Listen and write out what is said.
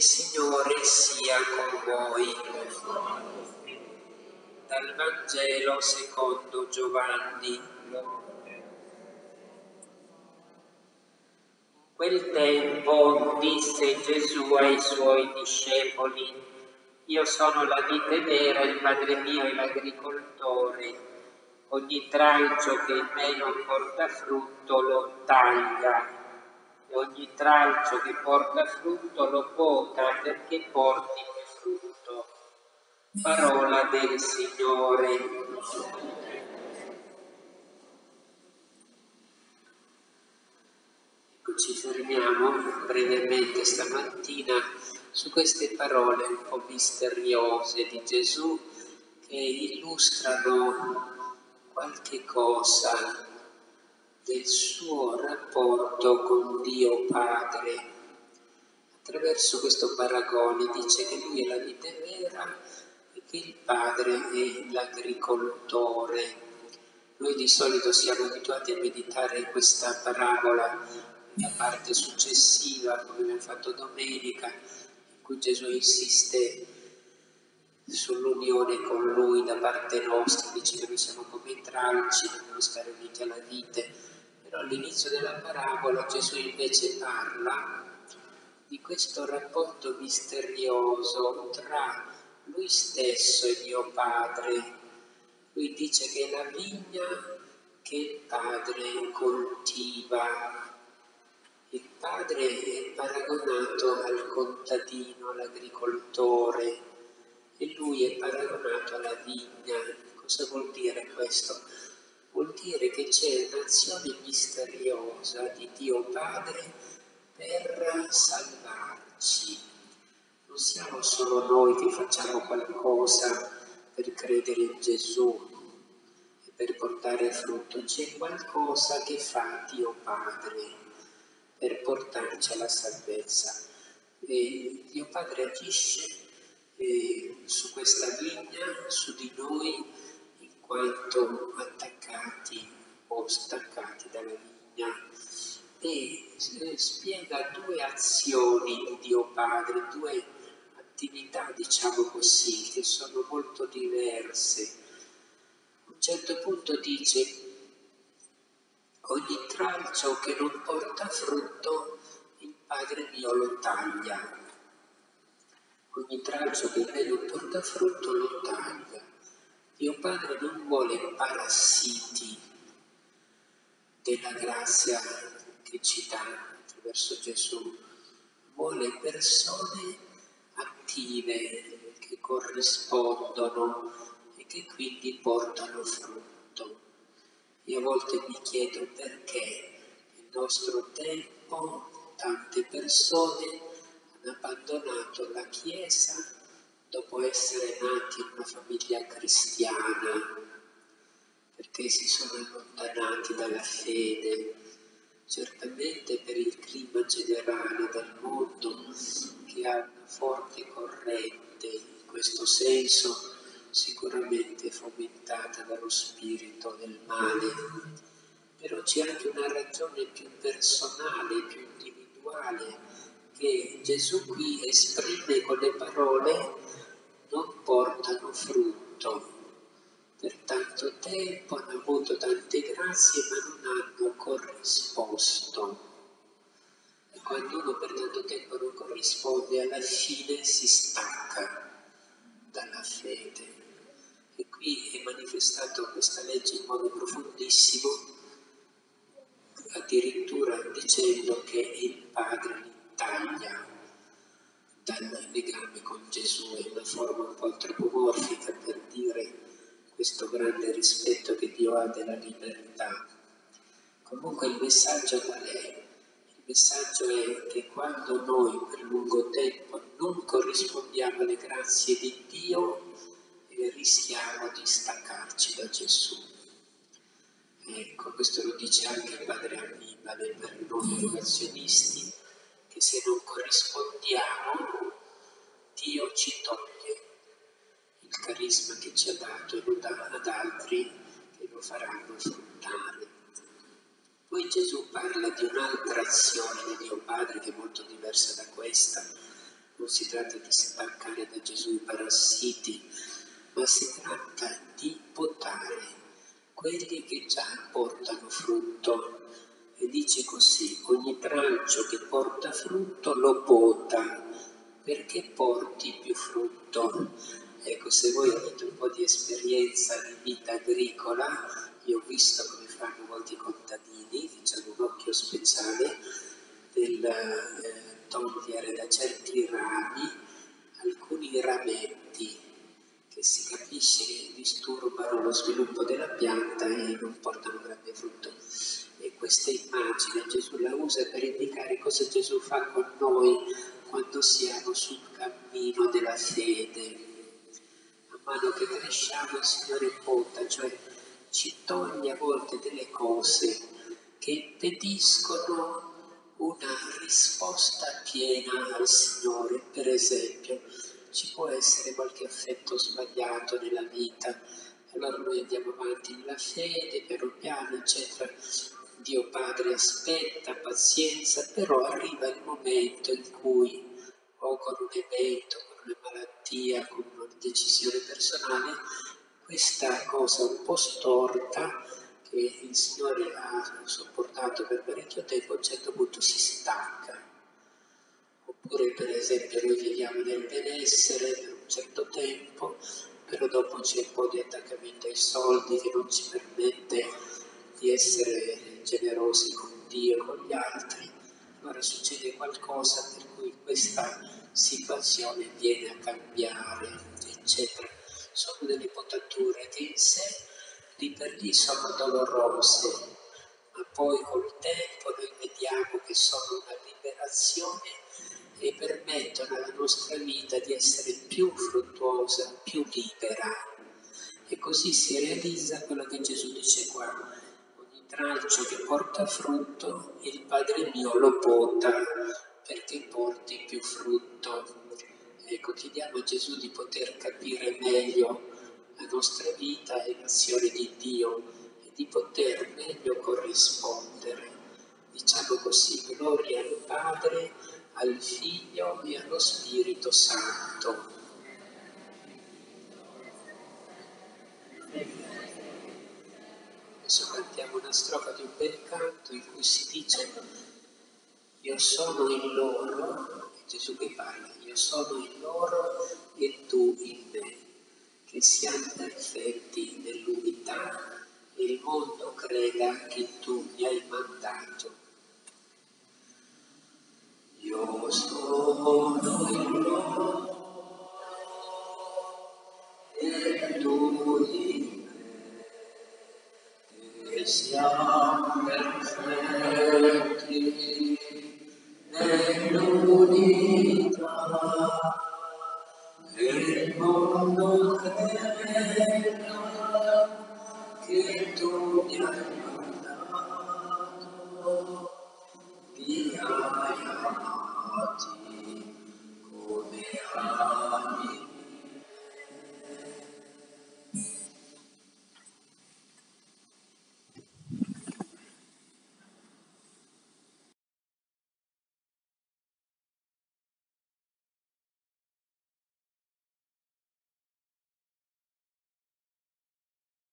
Signore sia con voi. Dal Vangelo secondo Giovanni. In quel tempo disse Gesù ai suoi discepoli: Io sono la vite vera, il Padre mio è l'agricoltore. Ogni tralcio che in me non porta frutto lo taglia, e ogni tralcio che porta frutto lo pota perché porti più frutto. Parola del Signore. Ecco, ci fermiamo brevemente stamattina su queste parole un po' misteriose di Gesù che illustrano qualche cosa del suo rapporto con Dio Padre. Attraverso questo paragone dice che lui è la vite vera e che il Padre è l'agricoltore. Noi di solito siamo abituati a meditare questa parabola nella parte successiva, come abbiamo fatto domenica, in cui Gesù insiste sull'unione con Lui da parte nostra, dice che noi siamo come tralci, dobbiamo stare uniti alla vite. Però all'inizio della parabola Gesù invece parla di questo rapporto misterioso tra Lui stesso e Dio Padre. Lui dice che è la vigna che il Padre coltiva. Il Padre è paragonato al contadino, all'agricoltore, e Lui è paragonato alla vigna. Cosa vuol dire questo? Vuol dire che c'è un'azione misteriosa di Dio Padre per salvarci. Non siamo solo noi che facciamo qualcosa per credere in Gesù e per portare frutto, c'è qualcosa che fa Dio Padre per portarci alla salvezza. E Dio Padre agisce su questa vigna, su di noi, in quanto attaccati o staccati dalla vigna, e spiega due azioni di Dio Padre, due attività, diciamo così, che sono molto diverse. A un certo punto dice: ogni tralcio che non porta frutto, il Padre mio lo taglia. Ogni tralcio che in me non porta frutto lo taglia. Dio Padre non vuole parassiti della grazia che ci dà attraverso Gesù, vuole persone attive che corrispondono e che quindi portano frutto. Io a volte mi chiedo perché nel nostro tempo tante persone hanno abbandonato la Chiesa dopo essere nati in una famiglia cristiana, perché si sono allontanati dalla fede, certamente per il clima generale del mondo che ha una forte corrente in questo senso, sicuramente fomentata dallo spirito del male. Però c'è anche una ragione più personale, più individuale, che Gesù qui esprime con le parole: non portano frutto. Per tanto tempo hanno avuto tante grazie ma non hanno corrisposto. E quando uno per tanto tempo non corrisponde, alla fine si stacca dalla fede. E qui è manifestato questa legge in modo profondissimo, addirittura dicendo che il Padre li taglia dal legame con Gesù. È una forma un po' antropomorfica per dire questo grande rispetto che Dio ha della libertà. Comunque il messaggio qual è? Il messaggio è che quando noi per lungo tempo non corrispondiamo alle grazie di Dio, rischiamo di staccarci da Gesù. Ecco, questo lo dice anche il padre Annibale per noi vocazionisti, che se non corrispondiamo, Dio ci toglie il carisma che ci ha dato e lo dà ad altri che lo faranno fruttare. Poi Gesù parla di un'altra azione di Dio Padre che è molto diversa da questa, Non si tratta di staccare da Gesù i parassiti, ma si tratta di potare quelli che già portano frutto. E dice così: ogni trancio che porta frutto lo pota perché porti più frutto. Ecco, se voi avete un po' di esperienza di vita agricola, io ho visto come fanno molti contadini, che hanno un occhio speciale del togliere da certi rami alcuni rametti che si capisce che disturbano lo sviluppo della pianta e non portano grande frutto. E questa immagine Gesù la usa per indicare cosa Gesù fa con noi quando siamo sul cammino della fede. Man mano che cresciamo il Signore pota, cioè ci toglie a volte delle cose che impediscono una risposta piena al Signore. Per esempio, ci può essere qualche affetto sbagliato nella vita, allora noi andiamo avanti nella fede, piano piano, eccetera. Dio Padre aspetta, pazienza, però arriva il momento in cui, o con un evento, con una malattia, con una decisione personale, questa cosa un po' storta che il Signore ha sopportato per parecchio tempo, a un certo punto si stacca. Oppure per esempio noi viviamo nel benessere per un certo tempo, però dopo c'è un po' di attaccamento ai soldi che non ci permette di essere generosi con Dio e con gli altri. Allora succede qualcosa per cui questa situazione viene a cambiare, eccetera. Sono delle potature che in sé lì per lì sono dolorose, ma poi col tempo noi vediamo che sono una liberazione e permettono alla nostra vita di essere più fruttuosa, più libera. E così si realizza quello che Gesù dice qua: ogni tralcio che porta frutto, il Padre mio lo pota perché porti più frutto. Ecco, chiediamo a Gesù di poter capire meglio la nostra vita e l'azione di Dio e di poter meglio corrispondere. Diciamo così: gloria al Padre, al Figlio e allo Spirito Santo. Adesso cantiamo una strofa di un bel canto in cui si dice: io sono in loro, è Gesù che parla, io sono in loro e tu in me, che siamo perfetti nell'unità e il mondo creda che tu mi hai mandato. Io sono in loro e tu in me, che siamo perfetti nell'unità e il mondo creda che tu mi hai mandato.